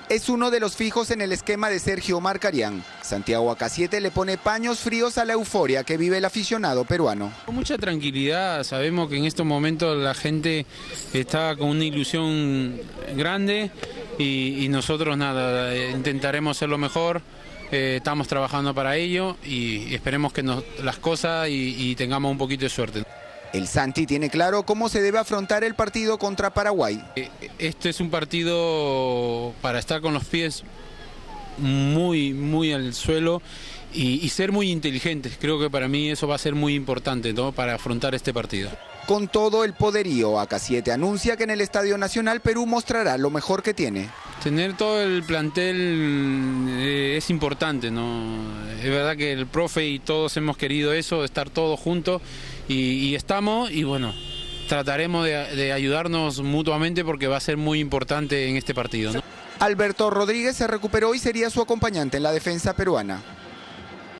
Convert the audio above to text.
Es uno de los fijos en el esquema de Sergio Marcarián. Santiago AK7 le pone paños fríos a la euforia que vive el aficionado peruano. Con mucha tranquilidad, sabemos que en estos momentos la gente está con una ilusión grande y nosotros nada, intentaremos hacerlo mejor. Estamos trabajando para ello y esperemos que las cosas y tengamos un poquito de suerte. El Santi tiene claro cómo se debe afrontar el partido contra Paraguay. Este es un partido para estar con los pies muy al suelo y ser muy inteligentes. Creo que para mí eso va a ser muy importante, ¿no?, para afrontar este partido. Con todo el poderío, AK7 anuncia que en el Estadio Nacional Perú mostrará lo mejor que tiene. Tener todo el plantel es importante, ¿no? Es verdad que el profe y todos hemos querido eso, estar todos juntos y estamos, y bueno, trataremos de ayudarnos mutuamente porque va a ser muy importante en este partido, ¿no? Alberto Rodríguez se recuperó y sería su acompañante en la defensa peruana.